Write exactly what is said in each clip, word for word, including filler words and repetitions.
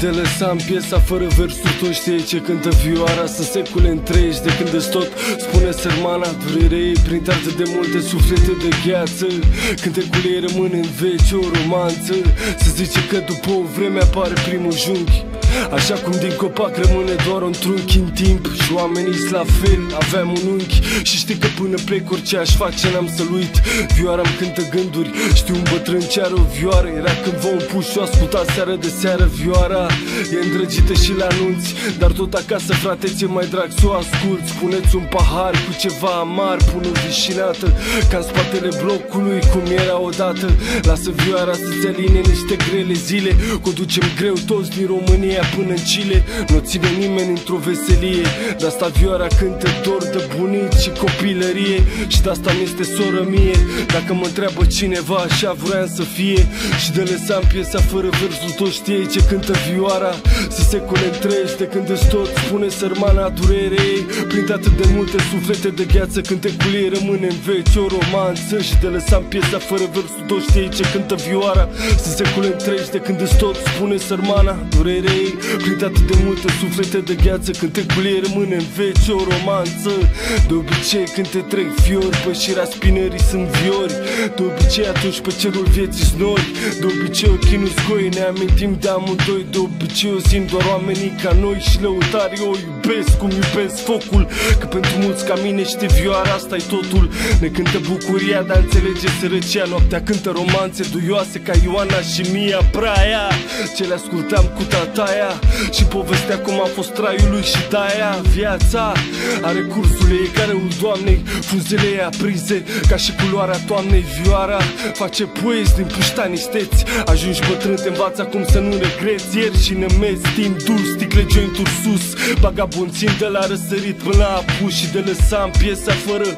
te lăsam piesa fără versuri. Tot știi ce cântă vioara, sunt secole întregi de când îți tot spune sărmana. Durerea ei printată de multe suflete de gheață, cântecul ei rămâne în veci o romanță. Se zice că după o vreme apare primul junghi, așa cum din copac rămâne doar un trunchi în timp. Și oamenii la fel, aveam un unchi. Și știi că până plec orice aș face n-am să-l uit. Vioara-mi cântă gânduri, știu un bătrân ce are o vioară. Era cândva un puș și o asculta seară de seară. Vioara e îndrăgită și la anunți, dar tot acasă, frate, ți-e mai drag să o asculți. Puneți un pahar cu ceva amar, pun o vișinată ca în spatele blocului, cum era odată. Lasă vioara să-ți aline niște grele zile, că o ducem greu toți din România până în Chile. Nu ține nimeni într-o veselie, de asta vioara cântă dor de bunici și copilărie. Și de asta mi-este soră mie, dacă mă întreabă cineva, așa vroiam să fie. Și de lăsam piesa fără versul, tot știe ce cântă vioara. Să secole întregi de când îți tot spune sărmana durerea ei, print atât de multe suflete de gheață, cântecul ei rămâne în veci o romanță. Și de lăsam piesa fără versul, tot știe ce cântă vioara. Să secole întregi de când îți tot spune sărmana durerea ei, print atât de multe suflete de gheață, cântecul ei rămâne în veci o romanță. De obicei când te trec fiori, pe șirea spinării sunt viori. De obicei atunci pe cerul vieții snori. De obicei ochii nu scoi, ne amintim de amândoi. De obicei o simt doar oamenii ca noi și lăutarii o iubesc cum iubesc focul. Că pentru mulți ca mine știi vioara, asta-i totul. Ne cântă bucuria, dar înțelege sărăcia. Noaptea cântă romanțe duioase ca Ioana și Mia Praia, ce le ascultam cu tataia și povestea cum a fost traiul lui și de-aia viața are cursul ei, careul Doamnei, frunzele ei aprinse ca și culoarea toamnei. Vioara face poezi din puștani steți, ajungi bătrân, te învață cum să nu regreți. Ieri și nămeți, timp dus, sticle jointuri sus, bagabonțin de la răsărit până la apus. Și de lăsam piesa fără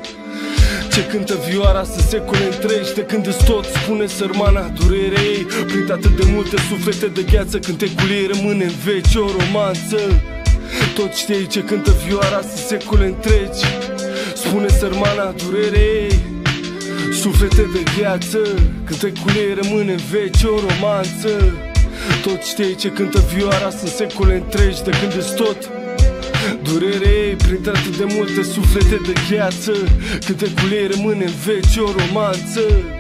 ce cântă vioara, să secole întregi de când îți tot spune sărmana durerea ei, print atât de multe suflete de gheață, cântecul ei rămâne în veci o romanță. Tot știi ce cântă vioara, să secole întregi spune sărmana durerea ei, suflete de gheață, cântecul ei rămâne în veci o romanță. Tot știi ce cântă vioara, să secole întregi de când îți tot durerea ei, printre atât de multe suflete de gheață, cântecul ei rămâne în veci o romanță.